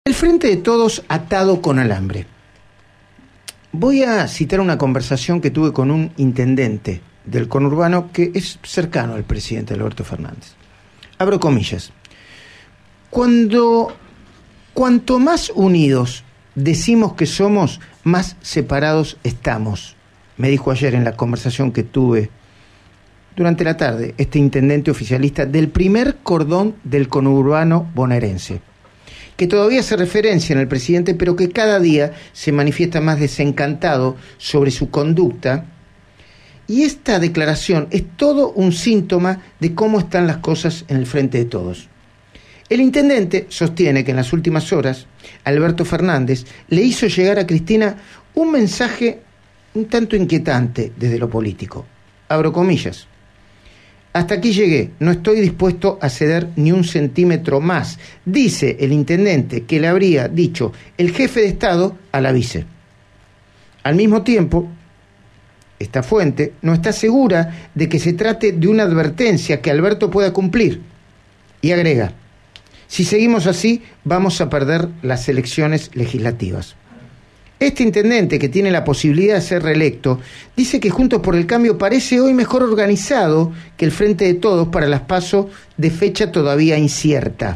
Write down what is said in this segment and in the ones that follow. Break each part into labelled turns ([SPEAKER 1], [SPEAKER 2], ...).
[SPEAKER 1] El Frente de Todos atado con alambre. Voy a citar una conversación que tuve con un intendente del conurbano que es cercano al presidente Alberto Fernández. Abro comillas. Cuanto más unidos decimos que somos, más separados estamos, me dijo ayer en la conversación que tuve durante la tarde este intendente oficialista del primer cordón del conurbano bonaerense, que todavía hace referencia en el presidente, pero que cada día se manifiesta más desencantado sobre su conducta. Y esta declaración es todo un síntoma de cómo están las cosas en el Frente de Todos. El intendente sostiene que en las últimas horas Alberto Fernández le hizo llegar a Cristina un mensaje un tanto inquietante desde lo político. Abro comillas. Hasta aquí llegué, no estoy dispuesto a ceder ni un centímetro más, dice el intendente que le habría dicho el jefe de Estado a la vice. Al mismo tiempo, esta fuente no está segura de que se trate de una advertencia que Alberto pueda cumplir. Y agrega, si seguimos así, vamos a perder las elecciones legislativas. Este intendente, que tiene la posibilidad de ser reelecto, dice que Juntos por el Cambio parece hoy mejor organizado que el Frente de Todos para las PASO de fecha todavía incierta.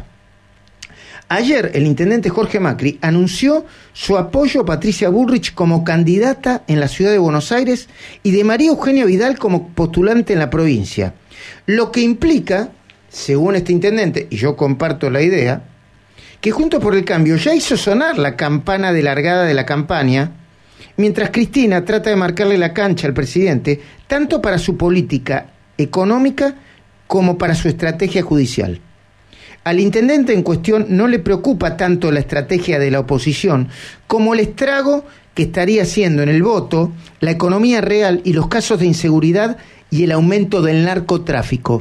[SPEAKER 1] Ayer el intendente Jorge Macri anunció su apoyo a Patricia Bullrich como candidata en la ciudad de Buenos Aires y de María Eugenia Vidal como postulante en la provincia, lo que implica, según este intendente, y yo comparto la idea, que Juntos por el Cambio ya hizo sonar la campana de largada de la campaña, mientras Cristina trata de marcarle la cancha al presidente, tanto para su política económica como para su estrategia judicial. Al intendente en cuestión no le preocupa tanto la estrategia de la oposición como el estrago que estaría haciendo en el voto la economía real y los casos de inseguridad y el aumento del narcotráfico.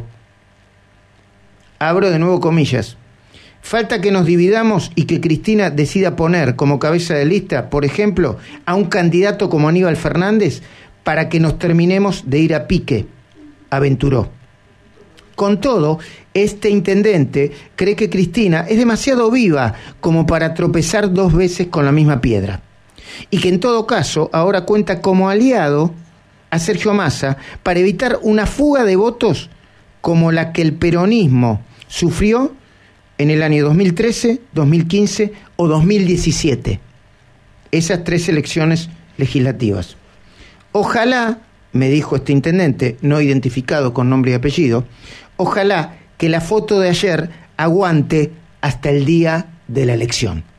[SPEAKER 1] Abro de nuevo comillas. Falta que nos dividamos y que Cristina decida poner como cabeza de lista, por ejemplo, a un candidato como Aníbal Fernández para que nos terminemos de ir a pique, aventuró. Con todo, este intendente cree que Cristina es demasiado viva como para tropezar dos veces con la misma piedra, y que en todo caso ahora cuenta como aliado a Sergio Massa para evitar una fuga de votos como la que el peronismo sufrió en el año 2013, 2015 o 2017. Esas tres elecciones legislativas. Ojalá, me dijo este intendente, no identificado con nombre y apellido, ojalá que la foto de ayer aguante hasta el día de la elección.